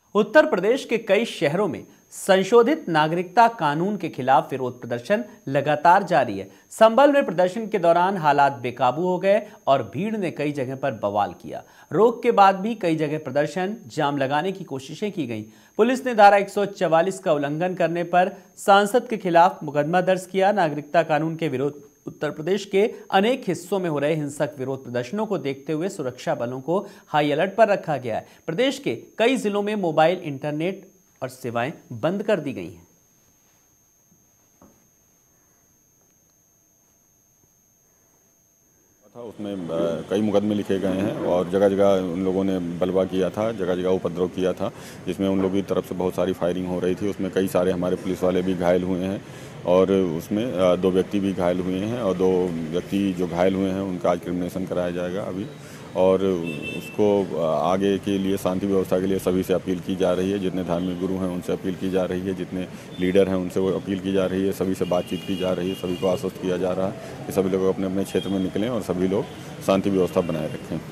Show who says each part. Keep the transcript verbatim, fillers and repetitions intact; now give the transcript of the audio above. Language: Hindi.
Speaker 1: उत्तर प्रदेश के कई शहरों में संशोधित नागरिकता कानून के खिलाफ विरोध प्रदर्शन लगातार जारी है। संभल में प्रदर्शन के दौरान हालात बेकाबू हो गए और भीड़ ने कई जगह पर बवाल किया। रोक के बाद भी कई जगह प्रदर्शन जाम लगाने की कोशिशें की गईं। पुलिस ने धारा एक सौ चवालीस का उल्लंघन करने पर सांसद के खिलाफ मुकदमा दर्ज किया। नागरिकता कानून के विरोध उत्तर प्रदेश के अनेक हिस्सों में हो रहे हिंसक विरोध प्रदर्शनों को देखते हुए सुरक्षा बलों को हाई अलर्ट पर रखा गया है। प्रदेश के कई जिलों में मोबाइल, इंटरनेट और सेवाएं बंद कर दी गई हैं।
Speaker 2: था उसमें कई मुकदमे लिखे गए हैं और जगह जगह उन लोगों ने बलवा किया था, जगह जगह उपद्रव किया था, जिसमें उन लोगों की तरफ से बहुत सारी फायरिंग हो रही थी। उसमें कई सारे हमारे पुलिस वाले भी घायल हुए हैं और उसमें दो व्यक्ति भी घायल हुए हैं और दो व्यक्ति जो घायल हुए हैं उनका आज क्रिमिनेशन कराया जाएगा अभी। और उसको आगे के लिए शांति व्यवस्था के लिए सभी से अपील की जा रही है। जितने धार्मिक गुरु हैं उनसे अपील की जा रही है, जितने लीडर हैं उनसे वो अपील की जा रही है, सभी से बातचीत की जा रही है, सभी को आश्वस्त किया जा रहा है कि सभी लोग अपने अपने क्षेत्र में निकलें और सभी लोग शांति व्यवस्था बनाए रखें।